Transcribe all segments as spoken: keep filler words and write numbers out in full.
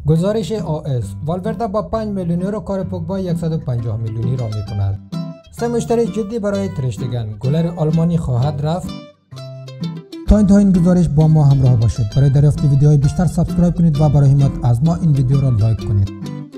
گزارش آس والورده با پنج میلیون یورو کار پوگبا صد و پنجاه میلیونی را می کند. سه مشتری جدی برای ترشتگن گلر آلمانی خواهد رفت. تا انتهای این گزارش با ما همراه باشید. برای دریافت ویدیوهای بیشتر سابسکرایب کنید و برای حمایت از ما این ویدیو را لایک کنید.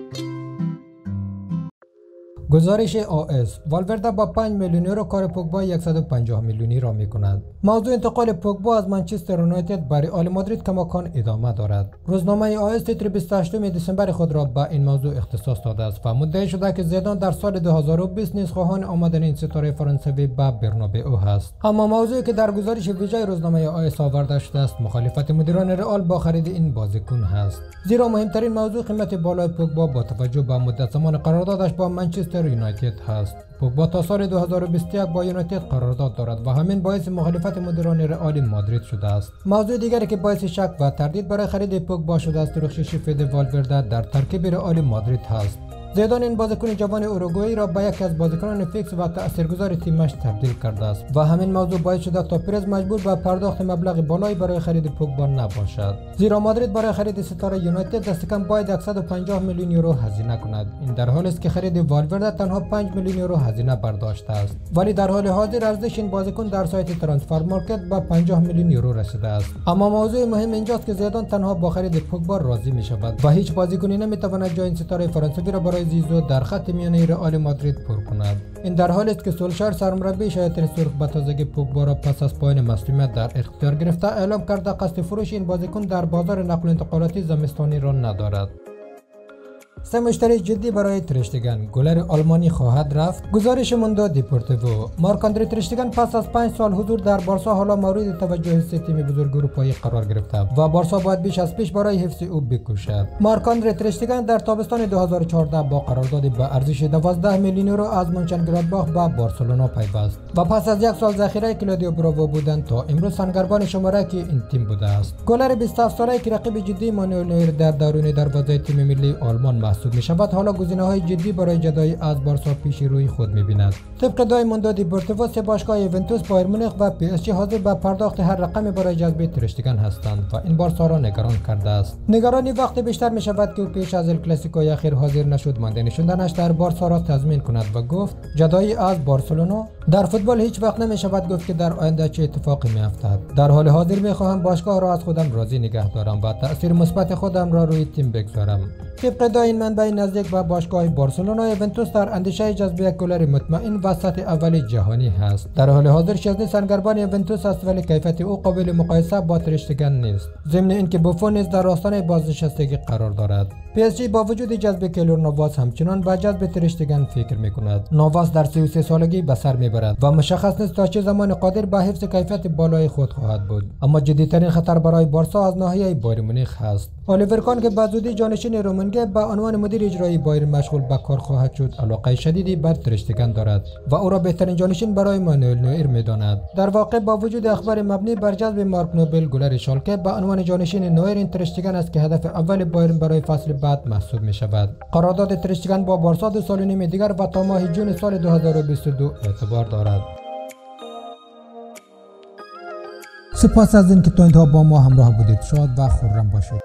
گزارش آس والورده با پنج میلیون یورو کار پوگبا صد و پنجاه میلیونی را می کند. موضوع انتقال پوگبا از منچستر یونایتد به رئال مادرید کماکان ادامه دارد. روزنامه آس تیتر بیست و هشتم دسامبر خود را به این موضوع اختصاص داده است و مدعی شده که زیدان در سال دو هزار و بیست نیز خواهان آمدن این ستاره فرانسوی به برنابئو است. اما موضوعی که در گزارش ویژه روزنامه آس آورده شده است مخالفت مدیران رئال با خرید این بازیکن است. زیرا مهمترین موضوع قیمت بالای پوگبا با توجه به مدت زمان قراردادش با منچستر یونایتد هست. پوگبا تا سال دو هزار و بیست و یک با یونایتد قرارداد دارد و همین باعث مخالفت مدیران رئال مادرید شده است. موضوع دیگری که باعث شک و تردید برای خرید پوگبا شده است رخصت فید والورده در ترکیب رئال مادرید هست. زیدان این بازیکن جوان اوروگوئی را به یکی از بازیکنان فیکس و تاثیرگذار تیمش تبدیل کرده است و همین موضوع باعث شده تا پرز مجبور به پرداخت مبلغ بالایی برای خرید پوگبا نباشد. زیرا مادرید برای خرید ستاره یونایتد دست کم باید صد و پنجاه میلیون یورو هزینه کند. این در حالی است که خرید والورده تنها پنج میلیون یورو هزینه برداشته است. ولی در حال حاضر ارزش این بازیکن در سایت ترانسفر مارکت به پنجاه میلیون یورو رسیده است. اما موضوع مهم اینجاست که زیدان تنها با خرید پوگبا راضی می شود و هیچ بازیکنی نمیتواند جای این ستاره فرانسوی را برای زیزو در خط میانه رئال مادرید پر کند. این در حالی است که سولشار سرمربی شیاطین سرخ به تازگی پوگبا را پس از پایان مصدومیت در اختیار گرفته اعلام کرده قصد فروش این بازیکن در بازار نقل و انتقالاتی زمستانی را ندارد. سه مشتری جدی برای ترشتگن گلر آلمانی خواهد رفت. گزارش موندو دیپورتیو مارک آندره ترشتگن پس از پنج سال حضور در بارسا حالا مورد توجه سه تیم بزرگ اروپایی قرار گرفته و بارسا باید بیش از پیش برای حفظ او بکوشد. مارک آندره ترشتگن در تابستان دو هزار و چهارده با قرارداد به ارزش دوازده میلیون یورو از مونچنگلادباخ به بارسلونا پیوست و پس از یک سال ذخیره کلادیو براوو بودن تا امروز سنگربان شمارک این تیم بوده است. گلر بیست و هفت ساله که رقیب جدی مانوئل نویر در درون دروازه تیم ملی آلمان محسوب می شود حالا گزینه‌های جدی برای جدایی از بارسا پیش روی خود می‌بیند. طبق دای موندو دیپورتیو سه باشگاه یوونتوس، بایر مونیخ و پی اس جی حاضر به پرداخت هر رقمی برای جذب ترشتگن هستند و این بارسا را نگران کرده است. نگرانی وقتی بیشتر می شود که او پیش از ال کلاسیکوی اخیر حاضر نشد مانده نشوندنش در بارسا را تضمین کند و گفت جدایی از بارسلونا در فوتبال هیچ وقت نمی شود گفت که در آینده چه اتفاقی می افتد. در حال حاضر می خواهم باشگاه را از خودم راضی نگه دارم و تأثیر مثبت خودم را روی تیم بگذارم. طبق دای این منبع نزدیک به باشگاه بارسلونا یوونتوس در اندیشه جذب یک گلر مطمئن و سطح اول جهانی هست. در حال حاضر شزنی سرگربان یوونتوس است ولی کیفیت او قابل مقایسه با ترشتگن نیست. ضمن اینکه بوفون نیز در آستانه بازنشستگی قرار دارد. پی اس جی با وجود جذب کیلور نواس همچنان به جذب ترشتگن فکر می‌کند. نواس در سی و سه سالگی به سر میبرد و مشخص نیست تا چه زمان قادر به حفظ کیفیت بالای خود خواهد بود. اما جدی‌ترین خطر برای بارسا از ناحیه بایر مونیخ هست. الیور کان که به زودی جانشین رومنگه به عنوان مدیر اجرایی بایر مشغول به کار خواهد شد علاقه شدیدی بر ترشتگن دارد و او را بهترین جانشین برای مانوئل نویر می‌داند. در واقع با وجود اخبار مبنی بر جذب مارک نوبل گلر شالکه به عنوان جانشین نویر این ترشتگن است که هدف اول بایرن برای فصل بعد محسوب می شود. قرارداد ترشتگن با بارسا دو سال و نیم دیگر و تا ماه جون سال دو هزار و بیست و دو اعتبار دارد. سپاس از اینکه تا اینجا با ما همراه بودید. شاد و خرم باشید.